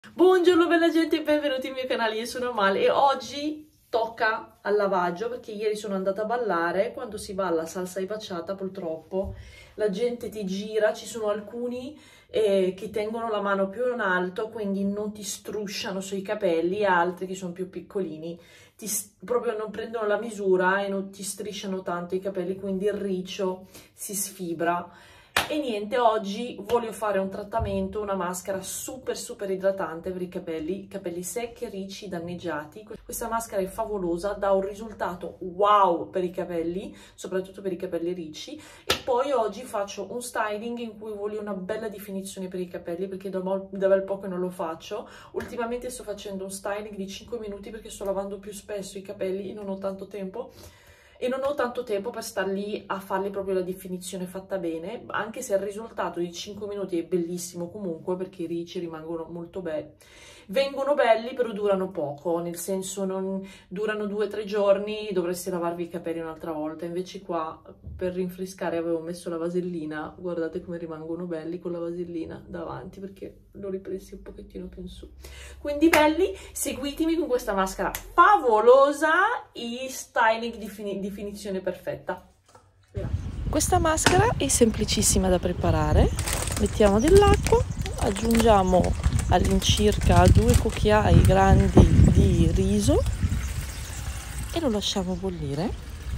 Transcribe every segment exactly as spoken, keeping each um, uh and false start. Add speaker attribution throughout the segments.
Speaker 1: Buongiorno bella gente e benvenuti nel mio canale, io sono Amal e oggi tocca al lavaggio perché ieri sono andata a ballare. Quando si balla salsa e baciata purtroppo la gente ti gira, ci sono alcuni eh, che tengono la mano più in alto quindi non ti strusciano sui capelli, altri che sono più piccolini ti, proprio non prendono la misura e non ti strisciano tanto i capelli, quindi il riccio si sfibra. E niente, oggi voglio fare un trattamento, una maschera super super idratante per i capelli, capelli secchi, ricci, danneggiati. Questa maschera è favolosa, dà un risultato wow per i capelli, soprattutto per i capelli ricci. E poi oggi faccio un styling in cui voglio una bella definizione per i capelli, perché da, da bel po' che non lo faccio. Ultimamente sto facendo un styling di cinque minuti perché sto lavando più spesso i capelli e non ho tanto tempo. E non ho tanto tempo per star lì a farli proprio la definizione fatta bene, anche se il risultato di cinque minuti è bellissimo comunque, perché i ricci rimangono molto belli. Vengono belli, però durano poco, nel senso non durano due o tre giorni, dovresti lavarvi i capelli un'altra volta. Invece qua, per rinfrescare, avevo messo la vasellina, guardate come rimangono belli con la vasellina davanti, perché l'ho ripresi un pochettino più in su. Quindi belli, seguitemi con questa maschera favolosa e styling di fini definizione perfetta. Questa maschera è semplicissima da preparare. Mettiamo dell'acqua, aggiungiamo all'incirca due cucchiai grandi di riso e lo lasciamo bollire.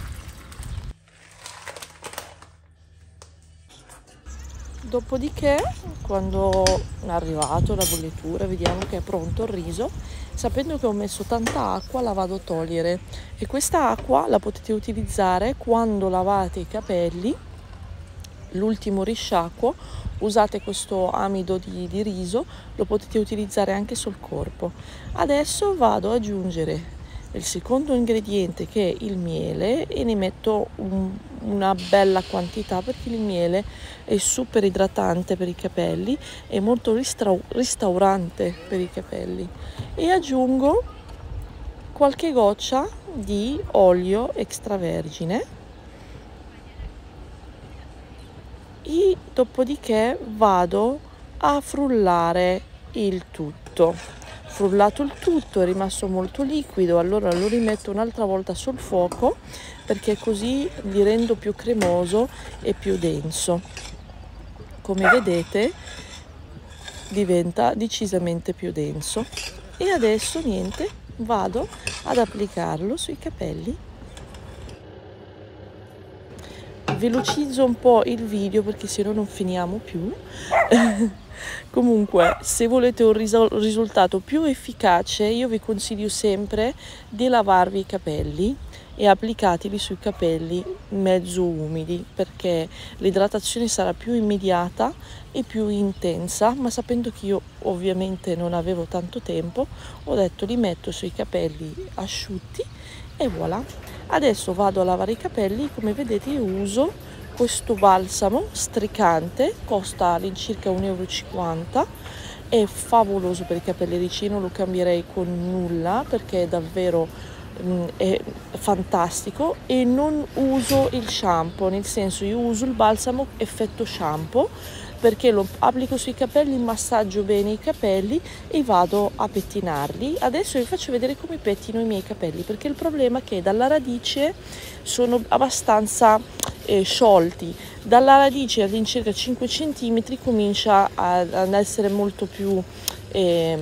Speaker 1: Dopodiché, quando è arrivato la bollitura, vediamo che è pronto il riso. Sapendo che ho messo tanta acqua, la vado a togliere, e questa acqua la potete utilizzare quando lavate i capelli, l'ultimo risciacquo. Usate questo amido di, di riso, lo potete utilizzare anche sul corpo. Adesso vado ad aggiungere il secondo ingrediente, che è il miele, e ne metto un, una bella quantità perché il miele è super idratante per i capelli, è molto restaurante per i capelli. E aggiungo qualche goccia di olio extravergine e dopodiché vado a frullare il tutto. Frullato il tutto, è rimasto molto liquido, allora lo rimetto un'altra volta sul fuoco perché così li rendo più cremoso e più denso. Come vedete diventa decisamente più denso. E adesso niente, vado ad applicarlo sui capelli. Velocizzo un po' il video perché se no non finiamo più. Comunque, se volete un risultato più efficace, io vi consiglio sempre di lavarvi i capelli e applicateli sui capelli mezzo umidi, perché l'idratazione sarà più immediata e più intensa. Ma sapendo che io ovviamente non avevo tanto tempo, ho detto li metto sui capelli asciutti e voilà. Adesso vado a lavare i capelli. Come vedete io uso questo balsamo stricante, costa all'incirca un euro e cinquanta, è favoloso per i capelli ricci, non lo cambierei con nulla perché è davvero mh, è fantastico. E non uso il shampoo, nel senso io uso il balsamo effetto shampoo perché lo applico sui capelli, massaggio bene i capelli e vado a pettinarli. Adesso vi faccio vedere come pettino i miei capelli, perché il problema è che dalla radice sono abbastanza eh, sciolti. Dalla radice all'incirca cinque centimetri comincia ad essere molto più eh,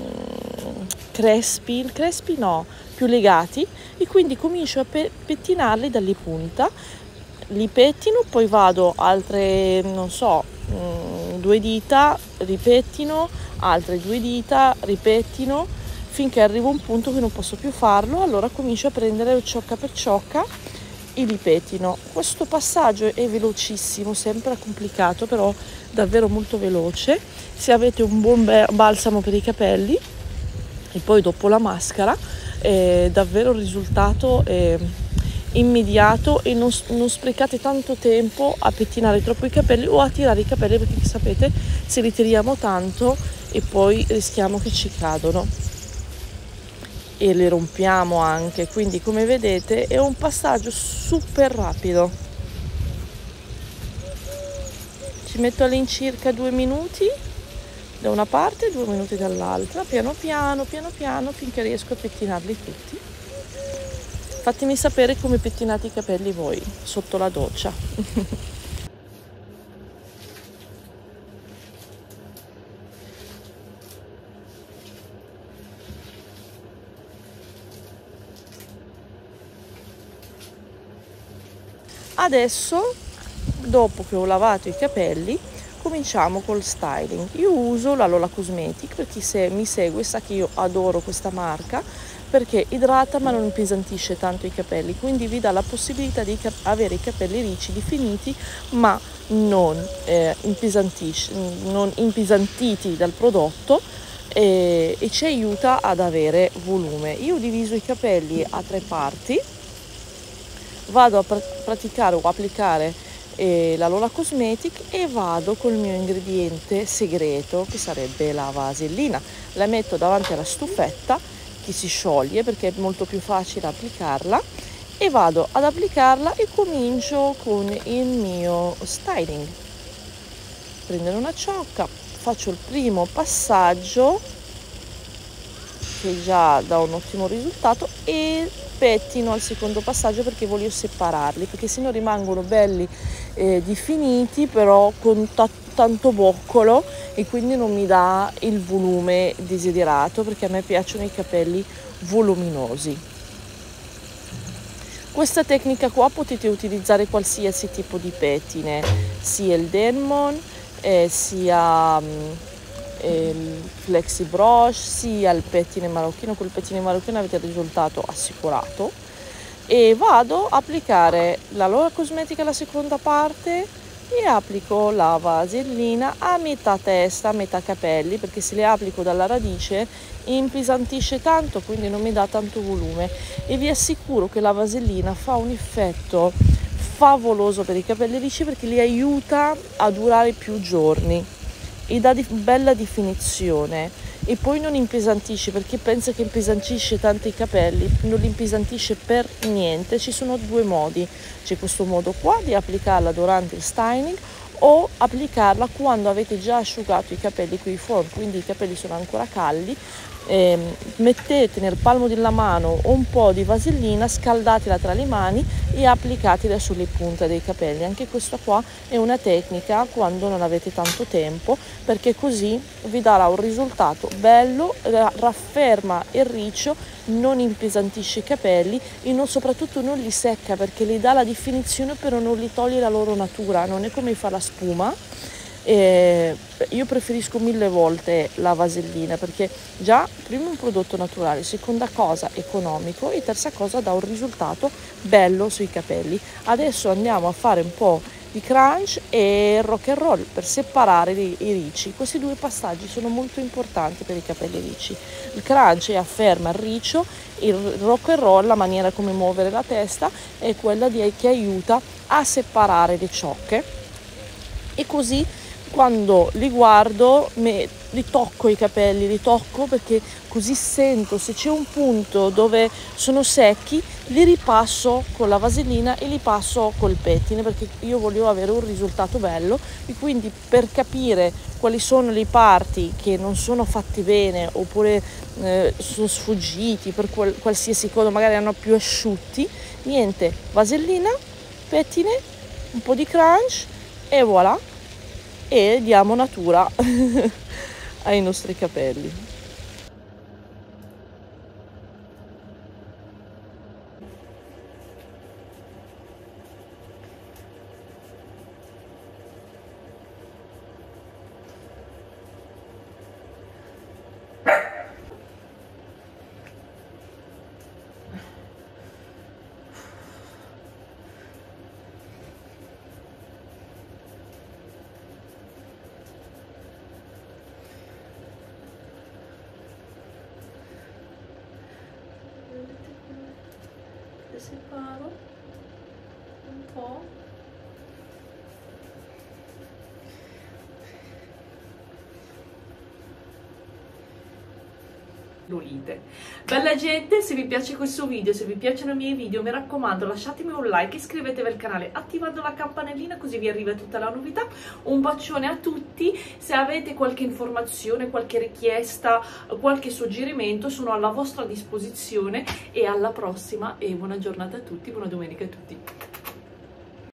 Speaker 1: crespi, crespi no, più legati, e quindi comincio a pe pettinarli dalle punta. Li pettino, poi vado altre, non so, due dita, ripettino, altre due dita, ripettino, finché arrivo a un punto che non posso più farlo. Allora comincio a prendere ciocca per ciocca e li pettino. Questo passaggio è velocissimo, sembra complicato, però davvero molto veloce. Se avete un buon balsamo per i capelli e poi dopo la maschera, eh, davvero il risultato è immediato, e non, non sprecate tanto tempo a pettinare troppo i capelli o a tirare i capelli, perché sapete, se li tiriamo tanto e poi rischiamo che ci cadono e le rompiamo anche. Quindi come vedete è un passaggio super rapido, ci metto all'incirca due minuti da una parte e due minuti dall'altra, piano piano, piano piano, finché riesco a pettinarli tutti. Fatemi sapere come pettinate i capelli voi sotto la doccia. Adesso, dopo che ho lavato i capelli, cominciamo col styling. Io uso la Lola Cosmetic, per chi se mi segue sa che io adoro questa marca perché idrata ma non impesantisce tanto i capelli, quindi vi dà la possibilità di avere i capelli ricidi, finiti, ma non, eh, impesantisce, non impesantiti dal prodotto, eh, e ci aiuta ad avere volume. Io ho diviso i capelli a tre parti. Vado a pr praticare o applicare eh, la Lola Cosmetic e vado col mio ingrediente segreto, che sarebbe la vasellina. La metto davanti alla stufetta che si scioglie perché è molto più facile applicarla, e vado ad applicarla e comincio con il mio styling. Prendere una ciocca, faccio il primo passaggio che già dà un ottimo risultato e pettino al secondo passaggio perché voglio separarli, perché sennò rimangono belli eh, definiti però con tanto boccolo e quindi non mi dà il volume desiderato, perché a me piacciono i capelli voluminosi. Questa tecnica qua potete utilizzare qualsiasi tipo di pettine, sia il Denman, eh, sia mh, il flexi brush, sia il pettine marocchino. Col pettine marocchino avete il risultato assicurato. E vado a applicare la Lola Cosmetica alla seconda parte e applico la vasellina a metà testa, a metà capelli, perché se le applico dalla radice impesantisce tanto, quindi non mi dà tanto volume, e vi assicuro che la vasellina fa un effetto favoloso per i capelli lisci perché li aiuta a durare più giorni e dà di bella definizione, e poi non impesantisce, perché pensa che impesantisce tanto i capelli, non li impesantisce per niente. Ci sono due modi: c'è questo modo qua di applicarla durante il styling o applicarla quando avete già asciugato i capelli qui fuori, quindi i capelli sono ancora caldi. Eh, mettete nel palmo della mano un po' di vasellina, scaldatela tra le mani e applicatela sulle punte dei capelli. Anche questa qua è una tecnica quando non avete tanto tempo, perché così vi darà un risultato bello, rafferma il riccio, non impesantisce i capelli e non, soprattutto non li secca, perché li dà la definizione però non li toglie la loro natura, non è come fa la spuma. Eh, io preferisco mille volte la vasellina perché già prima è un prodotto naturale, seconda cosa economico e terza cosa dà un risultato bello sui capelli. Adesso andiamo a fare un po' di crunch e rock and roll per separare i, i ricci. Questi due passaggi sono molto importanti per i capelli ricci. Il crunch afferma il riccio, il rock and roll, la maniera come muovere la testa, è quella di, che aiuta a separare le ciocche, e così quando li guardo me, li tocco i capelli, li tocco perché così sento se c'è un punto dove sono secchi, li ripasso con la vasellina e li passo col pettine, perché io voglio avere un risultato bello. E quindi per capire quali sono le parti che non sono fatte bene oppure eh, sono sfuggiti per qual, qualsiasi cosa, magari erano più asciutti, niente, vasellina, pettine, un po' di crunch e voilà, e diamo natura ai nostri capelli. Separo un po', Lolite. Bella gente, se vi piace questo video, se vi piacciono i miei video, mi raccomando lasciatemi un like, iscrivetevi al canale attivando la campanellina così vi arriva tutta la novità. Un bacione a tutti, se avete qualche informazione, qualche richiesta, qualche suggerimento sono alla vostra disposizione e alla prossima e buona giornata a tutti, buona domenica a tutti.